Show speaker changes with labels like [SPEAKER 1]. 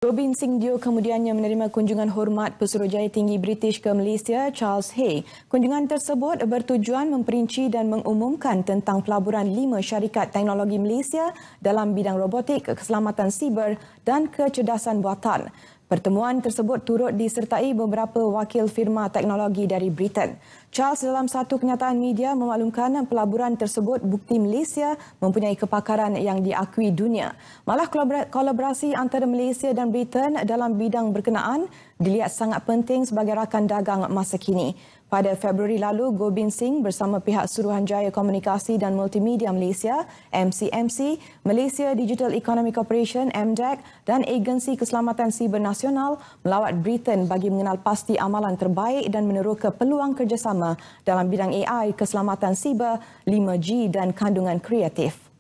[SPEAKER 1] Robin Singh Dio kemudiannya menerima kunjungan hormat Pesuruhjaya Tinggi British ke Malaysia, Charles Hay. Kunjungan tersebut bertujuan memperinci dan mengumumkan tentang pelaburan 5 syarikat teknologi Malaysia dalam bidang robotik, keselamatan siber dan kecerdasan buatan. Pertemuan tersebut turut disertai beberapa wakil firma teknologi dari Britain. Charles dalam satu kenyataan media memaklumkan pelaburan tersebut bukti Malaysia mempunyai kepakaran yang diakui dunia. Malah kolaborasi antara Malaysia dan Britain dalam bidang berkenaan dilihat sangat penting sebagai rakan dagang masa kini. Pada Februari lalu, Gobind Singh bersama pihak Suruhanjaya Komunikasi dan Multimedia Malaysia, MCMC, Malaysia Digital Economic Corporation, MDEC dan Agensi Keselamatan Siber Nasional melawat Britain bagi mengenal pasti amalan terbaik dan meneroka peluang kerjasama dalam bidang AI, keselamatan siber, 5G dan kandungan kreatif.